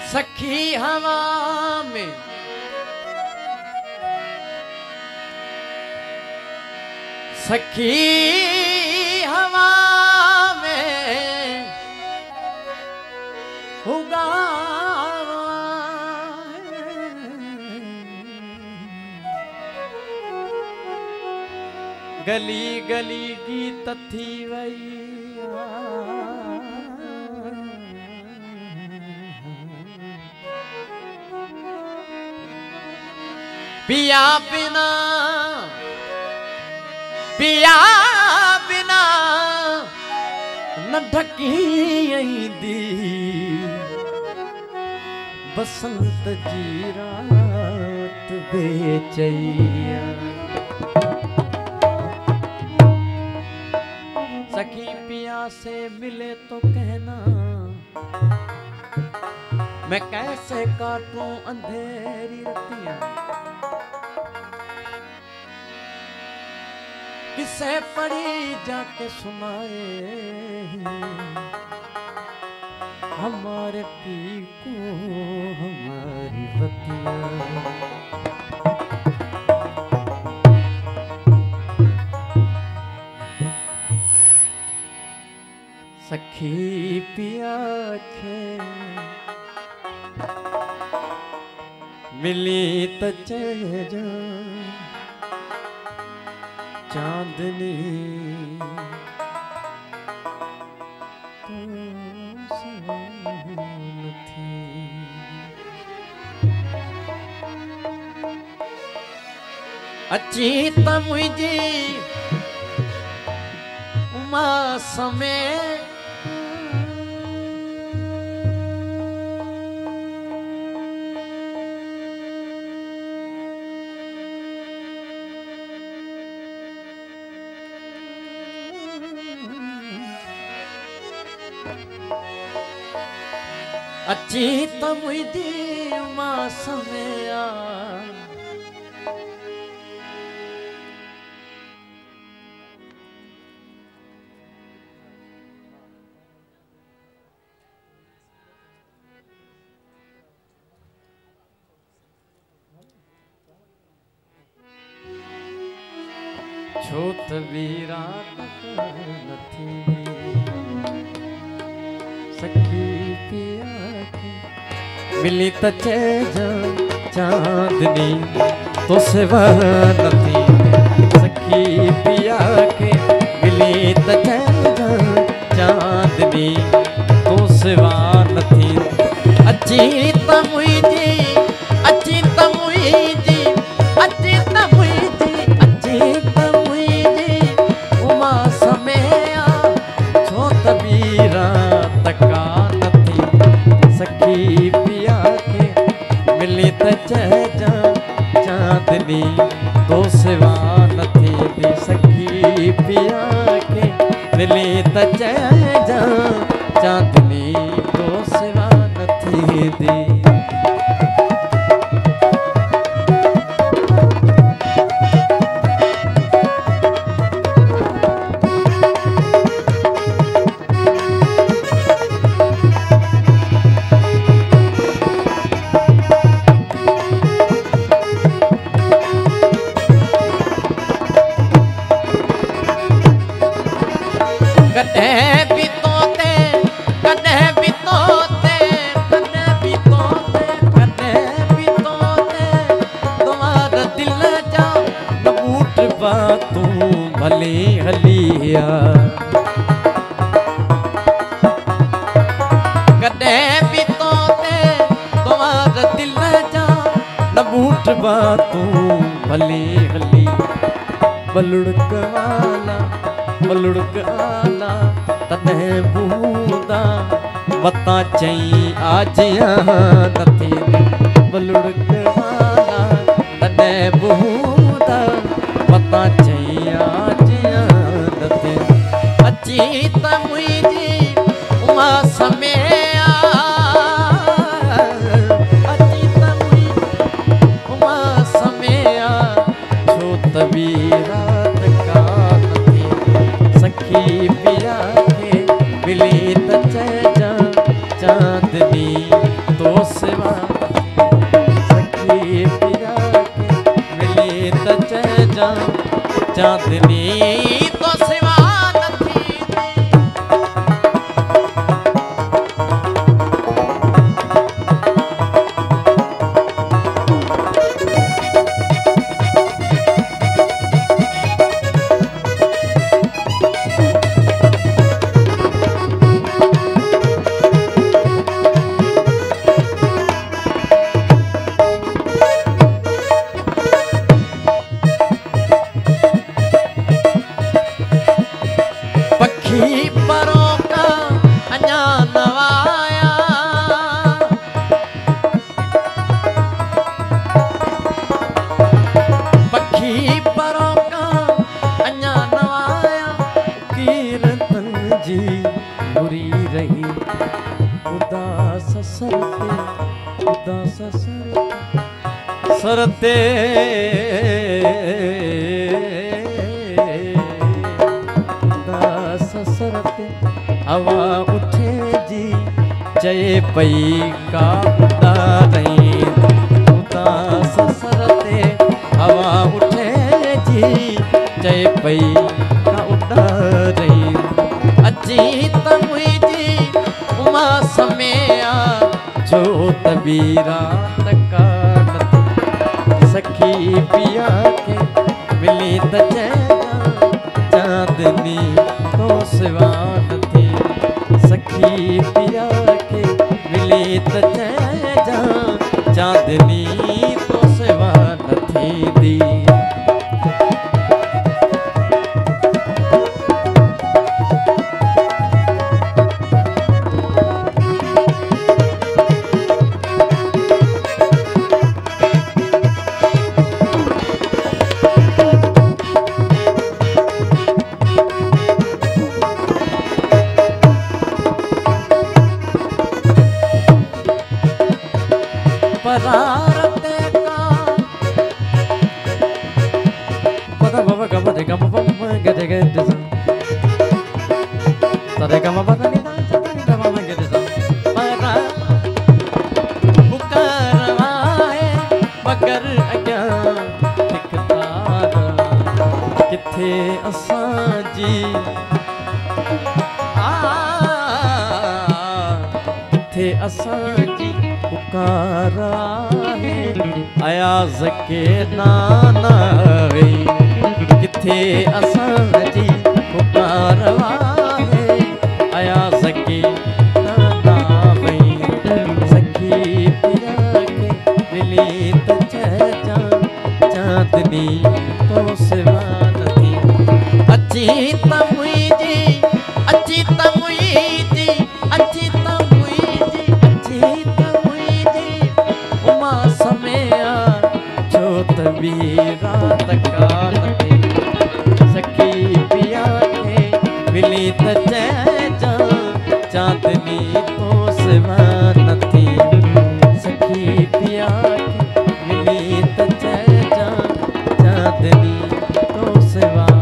सखी हवा में सखी हवा में होगा गली गली गीत थी वही पिया बिना न ढकी दी बसंत जी रात बेचैया सखी पिया से मिले तो कहना मैं कैसे काटूं अंधेरी रतियां किसे पड़ी जाके सुनाए हमारे पी को हमारी बतिया सखी पिया के मिली तो चले जा चांदनी तो सवाल थी अच्छी त मुझी उमा समय अच्छी तो मुझी मां समया छोट वीरा नथी सखी पिया मिली त चांदनी तो सेवा नथी सखी पिया के मिली त चांदनी तो सेवा नथी अच्छी त मुझी अच्छी त मुझी अच्छी त मुझी अच्छी त मुझी उमा समया छो तबीरा तका सखी पिया के मिली त चांदनी तो सेवा नथी दी सखी पिया के मिली त चांदनी तो सेवा नथी दी तू भले हलिया कदे भी तोते तुम्हारा दिल जा न बूटबा तू भले हली बलुड़क आला तने बूंदा बता चई आज नथी बलुड़क आला तने बूंदा पता चैया नथी अच्छी त मुझी उमा समया अच्छी त मुझी उमा समया छो तबीरा तका नथी सखी पिया के मिली त चांदनी तो जा चांदनी तो सिवा नथी परों का अञा नवाया पखी परों का अञा नवाया कीरतन जी बुरी रही उदास सरते सरते हवा उठे जी चए पई का उदारई उदास सरते हवा उठे जी चए पई का उदारई अची त मुंहिंजी उमा समेया जो तबीरा तकानत सखी पिया के मिली त चांदनी तो सिवा नथी सखी पिया के मिली त जा चांदनी तो सिवा नथी दी परारते का पदा बाबा गम दे गम बम गदे गदे सा तदे गम बदा नि दा चतनी दा बम गदे सा परा पुकारवाए मगर अग्या दिखतारा किथे असां जी किथे असां जी पुकारा है अयाज़ के नाना वे किथे असां जी पुकारवा है अयाज़ के नाना वे सखी पिया के मिली त जा चांदनी तो सिवा नथी अची त मुंहिंजी अची त मुंहिंजी अची त तबीरा तकानते सखी पिया के मिली त जा चांदनी तो सिवा नथी सखी पिया के मिली त जा चांदनी तो सिवा